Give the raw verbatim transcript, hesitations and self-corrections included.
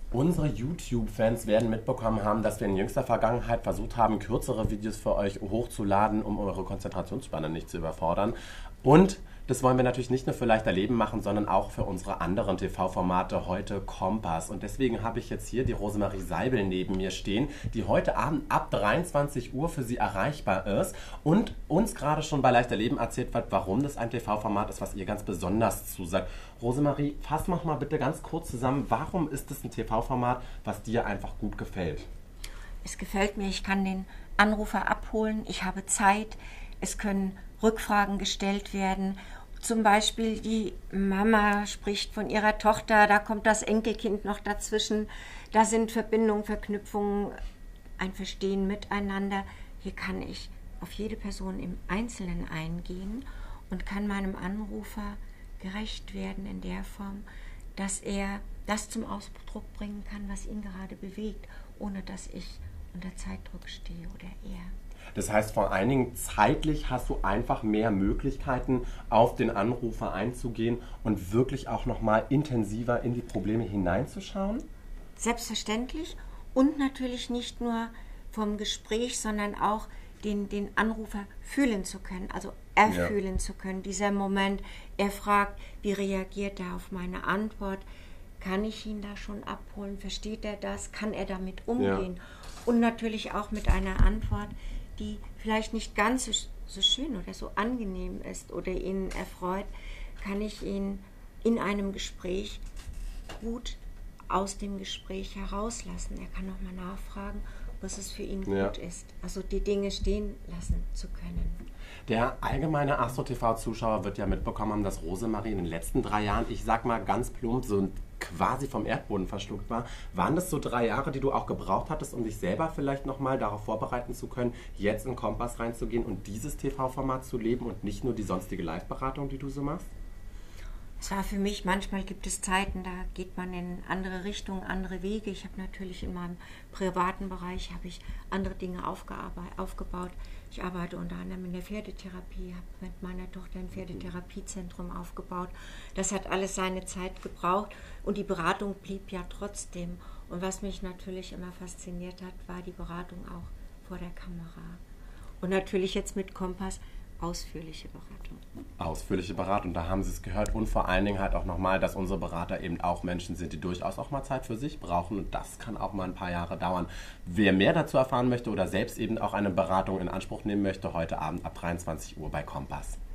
Unsere YouTube-Fans werden mitbekommen haben, dass wir in jüngster Vergangenheit versucht haben, kürzere Videos für euch hochzuladen, um eure Konzentrationsspanne nicht zu überfordern. Und das wollen wir natürlich nicht nur für Leichter Leben machen, sondern auch für unsere anderen T V-Formate, heute Kompass. Und deswegen habe ich jetzt hier die Rosemarie Seibel neben mir stehen, die heute Abend ab dreiundzwanzig Uhr für Sie erreichbar ist und uns gerade schon bei Leichter Leben erzählt wird, warum das ein T V-Format ist, was ihr ganz besonders zusagt. Rosemarie, fass noch mal bitte ganz kurz zusammen, warum ist es ein T V-Format, was dir einfach gut gefällt? Es gefällt mir, ich kann den Anrufer abholen, ich habe Zeit, es können Rückfragen gestellt werden. Zum Beispiel die Mama spricht von ihrer Tochter, da kommt das Enkelkind noch dazwischen. Da sind Verbindungen, Verknüpfungen, ein Verstehen miteinander. Hier kann ich auf jede Person im Einzelnen eingehen und kann meinem Anrufer gerecht werden in der Form, dass er das zum Ausdruck bringen kann, was ihn gerade bewegt, ohne dass ich unter Zeitdruck stehe oder er. Das heißt, vor allen Dingen zeitlich hast du einfach mehr Möglichkeiten, auf den Anrufer einzugehen und wirklich auch nochmal intensiver in die Probleme hineinzuschauen? Selbstverständlich und natürlich nicht nur vom Gespräch, sondern auch den, den Anrufer fühlen zu können, also erfühlen ja. zu können. Dieser Moment, er fragt, wie reagiert er auf meine Antwort? Kann ich ihn da schon abholen? Versteht er das? Kann er damit umgehen? Ja. Und natürlich auch mit einer Antwort, die vielleicht nicht ganz so, so schön oder so angenehm ist oder ihn erfreut, kann ich ihn in einem Gespräch gut aus dem Gespräch herauslassen. Er kann nochmal nachfragen, was es für ihn ja. gut ist. Also die Dinge stehen lassen zu können. Der allgemeine Astro T V-Zuschauer wird ja mitbekommen haben, dass Rosemarie in den letzten drei Jahren, ich sag mal ganz plump, so quasi vom Erdboden verschluckt war. Waren das so drei Jahre, die du auch gebraucht hattest, um dich selber vielleicht nochmal darauf vorbereiten zu können, jetzt in Kompass reinzugehen und dieses T V-Format zu leben und nicht nur die sonstige Live-Beratung, die du so machst? Es war für mich, manchmal gibt es Zeiten, da geht man in andere Richtungen, andere Wege. Ich habe natürlich in meinem privaten Bereich habe ich andere Dinge aufgebaut. Ich arbeite unter anderem in der Pferdetherapie, habe mit meiner Tochter ein Pferdetherapiezentrum aufgebaut. Das hat alles seine Zeit gebraucht und die Beratung blieb ja trotzdem. Und was mich natürlich immer fasziniert hat, war die Beratung auch vor der Kamera. Und natürlich jetzt mit Kompass ausführliche Beratung. Ausführliche Beratung, da haben Sie es gehört. Und vor allen Dingen halt auch nochmal, dass unsere Berater eben auch Menschen sind, die durchaus auch mal Zeit für sich brauchen. Und das kann auch mal ein paar Jahre dauern. Wer mehr dazu erfahren möchte oder selbst eben auch eine Beratung in Anspruch nehmen möchte, heute Abend ab dreiundzwanzig Uhr bei Kompass.